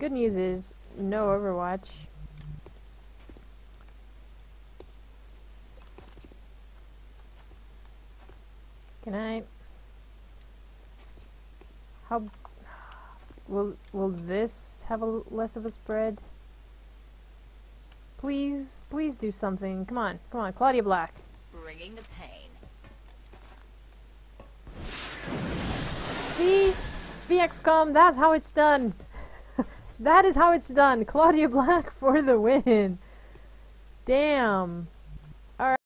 Good news is, no Overwatch. Can I... How... Will this have less of a spread? Please, please do something. Come on, come on, Claudia Black. Bringing the pain. See? VXCOM, that's how it's done. That is how it's done. Claudia Black for the win. Damn.